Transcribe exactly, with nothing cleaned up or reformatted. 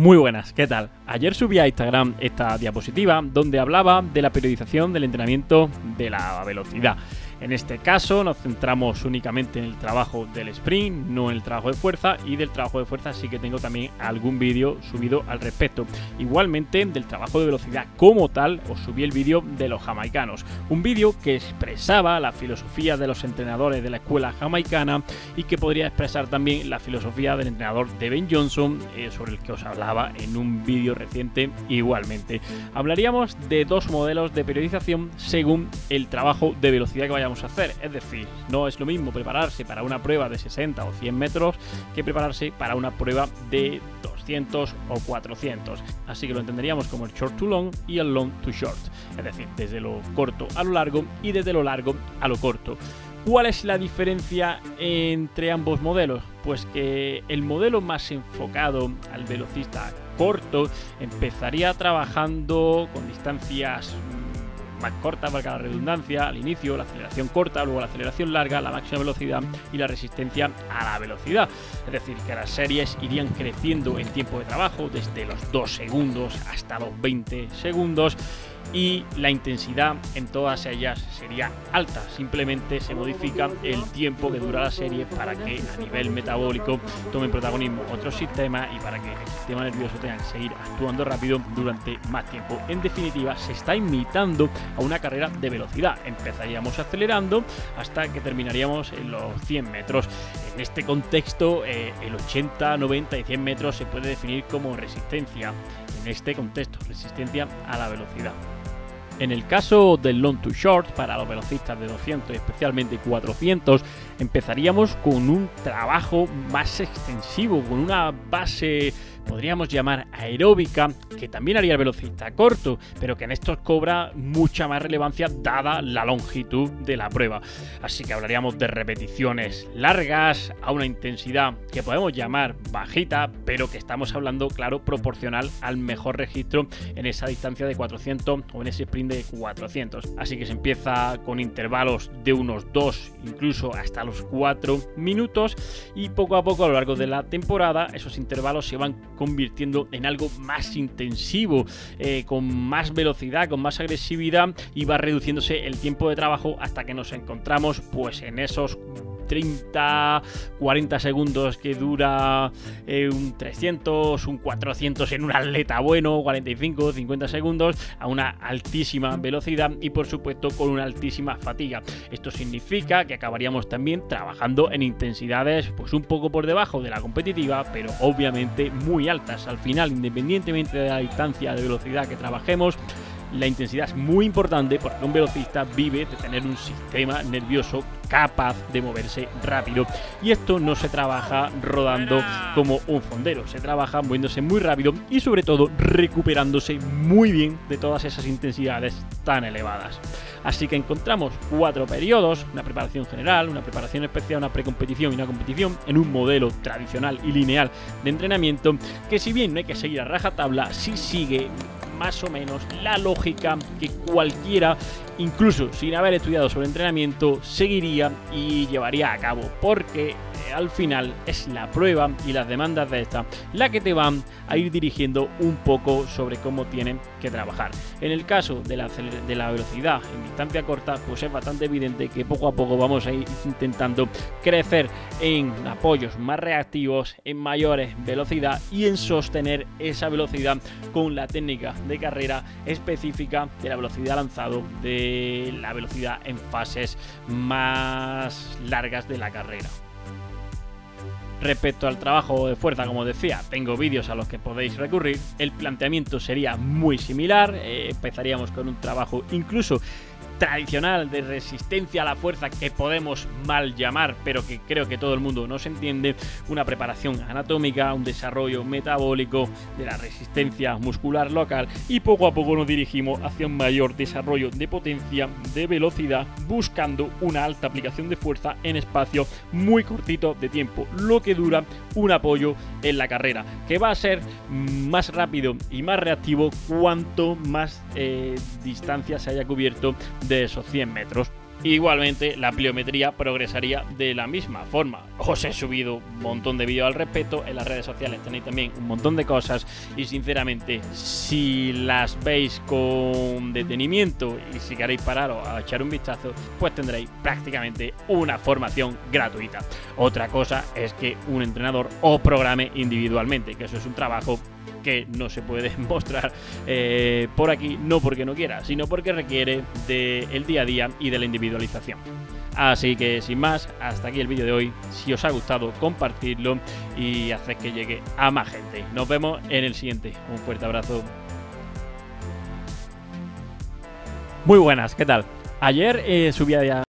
Muy buenas, ¿qué tal? Ayer subí a Instagram esta diapositiva donde hablaba de la periodización del entrenamiento de la velocidad. En este caso nos centramos únicamente en el trabajo del sprint, no en el trabajo de fuerza, y del trabajo de fuerza sí que tengo también algún vídeo subido al respecto. Igualmente del trabajo de velocidad como tal os subí el vídeo de los jamaicanos, un vídeo que expresaba la filosofía de los entrenadores de la escuela jamaicana y que podría expresar también la filosofía del entrenador de Ben Johnson, eh, sobre el que os hablaba en un vídeo reciente. Igualmente hablaríamos de dos modelos de periodización según el trabajo de velocidad que vayamos a hacer. Es decir, no es lo mismo prepararse para una prueba de sesenta o cien metros que prepararse para una prueba de doscientos o cuatrocientos. Así que lo entenderíamos como el short to long y el long to short, es decir, desde lo corto a lo largo y desde lo largo a lo corto. ¿Cuál es la diferencia entre ambos modelos? Pues que el modelo más enfocado al velocista corto empezaría trabajando con distancias más corta, valga la redundancia, al inicio, la aceleración corta, luego la aceleración larga, la máxima velocidad y la resistencia a la velocidad. Es decir, que las series irían creciendo en tiempo de trabajo desde los dos segundos hasta los veinte segundos, y la intensidad en todas ellas sería alta. Simplemente se modifica el tiempo que dura la serie para que a nivel metabólico tomen protagonismo otros sistemas y para que el sistema nervioso tenga que seguir actuando rápido durante más tiempo. En definitiva, se está imitando a una carrera de velocidad. Empezaríamos acelerando hasta que terminaríamos en los cien metros. En este contexto, eh, el ochenta, noventa y cien metros se puede definir como resistencia. En este contexto, resistencia a la velocidad. En el caso del long to short, para los velocistas de doscientos y especialmente cuatrocientos, empezaríamos con un trabajo más extensivo, con una base, podríamos llamar aeróbica, que también haría el velocista corto, pero que en estos cobra mucha más relevancia dada la longitud de la prueba. Así que hablaríamos de repeticiones largas a una intensidad que podemos llamar bajita, pero que estamos hablando, claro, proporcional al mejor registro en esa distancia de cuatrocientos o en ese sprint de cuatrocientos. Así que se empieza con intervalos de unos dos, incluso hasta los cuatro minutos, y poco a poco a lo largo de la temporada esos intervalos se van convirtiendo en algo más intensivo, eh, con más velocidad, con más agresividad, y va reduciéndose el tiempo de trabajo hasta que nos encontramos pues en esos treinta, cuarenta segundos que dura eh, un trescientos, un cuatrocientos en un atleta bueno, cuarenta y cinco, cincuenta segundos a una altísima velocidad y por supuesto con una altísima fatiga. Esto significa que acabaríamos también trabajando en intensidades pues un poco por debajo de la competitiva, pero obviamente muy altas. Al final, independientemente de la distancia de velocidad que trabajemos, la intensidad es muy importante porque un velocista vive de tener un sistema nervioso capaz de moverse rápido, y esto no se trabaja rodando como un fondero, se trabaja moviéndose muy rápido y sobre todo recuperándose muy bien de todas esas intensidades tan elevadas. Así que encontramos cuatro periodos: una preparación general, una preparación especial, una precompetición y una competición, en un modelo tradicional y lineal de entrenamiento que, si bien no hay que seguir a rajatabla, sí sigue más o menos la lógica que cualquiera, incluso sin haber estudiado sobre entrenamiento, seguiría y llevaría a cabo, porque eh, al final es la prueba y las demandas de esta la que te van a ir dirigiendo un poco sobre cómo tienen que trabajar. En el caso de la, de la velocidad en distancia corta, pues es bastante evidente que poco a poco vamos a ir intentando crecer en apoyos más reactivos, en mayores velocidad y en sostener esa velocidad con la técnica de carrera específica de la velocidad lanzado, de la velocidad en fases más largas de la carrera. Respecto al trabajo de fuerza, como decía, tengo vídeos a los que podéis recurrir. El planteamiento sería muy similar, eh, empezaríamos con un trabajo incluso tradicional de resistencia a la fuerza, que podemos mal llamar, pero que creo que todo el mundo nos entiende, una preparación anatómica, un desarrollo metabólico de la resistencia muscular local, y poco a poco nos dirigimos hacia un mayor desarrollo de potencia, de velocidad, buscando una alta aplicación de fuerza en espacio muy cortito de tiempo, lo que dura un apoyo en la carrera, que va a ser más rápido y más reactivo cuanto más eh, distancia se haya cubierto de esos cien metros. igualmente la pliometría progresaría de la misma forma. Os he subido un montón de vídeos al respecto, en las redes sociales tenéis también un montón de cosas y sinceramente si las veis con detenimiento y si queréis pararos a echar un vistazo, pues tendréis prácticamente una formación gratuita. Otra cosa es que un entrenador os programe individualmente, que eso es un trabajo que no se puede mostrar eh, por aquí, no porque no quiera, sino porque requiere del día a día y de la individualización. Así que sin más, hasta aquí el vídeo de hoy. Si os ha gustado, compartidlo y haced que llegue a más gente. Nos vemos en el siguiente. Un fuerte abrazo. Muy buenas, ¿qué tal? Ayer eh, subí a